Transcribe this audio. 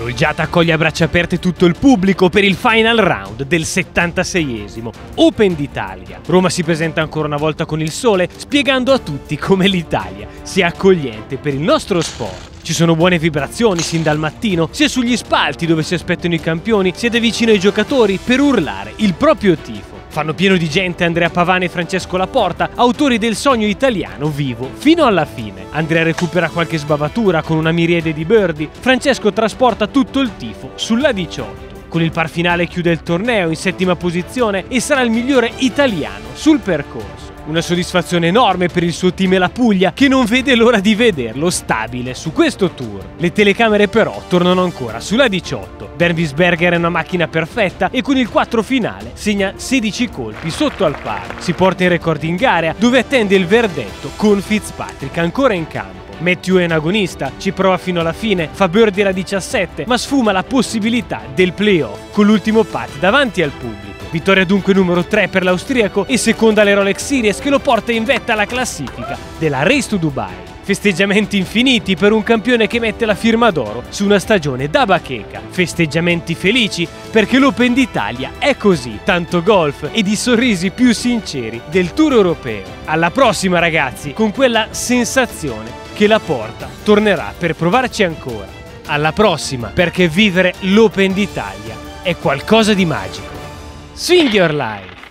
L'Olgiata accoglie a braccia aperte tutto il pubblico per il final round del 76esimo Open d'Italia. Roma si presenta ancora una volta con il sole, spiegando a tutti come l'Italia sia accogliente per il nostro sport. Ci sono buone vibrazioni sin dal mattino, sia sugli spalti dove si aspettano i campioni, sia da vicino ai giocatori per urlare il proprio tifo. Fanno pieno di gente Andrea Pavane e Francesco Laporta, autori del sogno italiano vivo fino alla fine. Andrea recupera qualche sbavatura con una miriade di birdie, Francesco trasporta tutto il tifo sulla 18. Con il par finale chiude il torneo in 7ª posizione e sarà il migliore italiano sul percorso. Una soddisfazione enorme per il suo team e la Puglia, che non vede l'ora di vederlo stabile su questo tour. Le telecamere però tornano ancora sulla 18. Bernsberger è una macchina perfetta e con il 4 finale segna 16 colpi sotto al par. Si porta in record in gara dove attende il verdetto con Fitzpatrick ancora in campo. Matthew è un agonista, ci prova fino alla fine, fa birdie la 17 ma sfuma la possibilità del playoff con l'ultimo putt davanti al pubblico. Vittoria dunque numero 3 per l'austriaco e seconda alle Rolex Series che lo porta in vetta alla classifica della Race to Dubai. Festeggiamenti infiniti per un campione che mette la firma d'oro su una stagione da bacheca. Festeggiamenti felici perché l'Open d'Italia è così, tanto golf e di sorrisi più sinceri del Tour europeo. Alla prossima ragazzi, con quella sensazione che Laporta tornerà per provarci ancora. Alla prossima, perché vivere l'Open d'Italia è qualcosa di magico. Swing your life!